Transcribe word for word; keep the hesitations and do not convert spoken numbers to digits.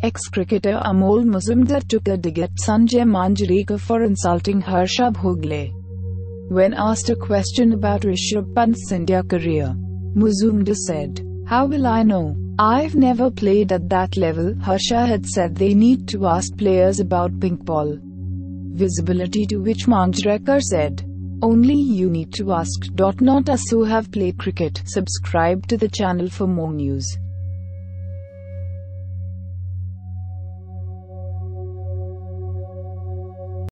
Ex-cricketer Amol Muzumdar took a dig at Sanjay Manjrekar for insulting Harsha Bhogle. When asked a question about Rishabh Pant's India career, Muzumdar said, "How will I know? I've never played at that level." Harsha had said they need to ask players about pink ball visibility, to which Manjrekar said, "Only you need to ask, not us who have played cricket." Subscribe to the channel for more news.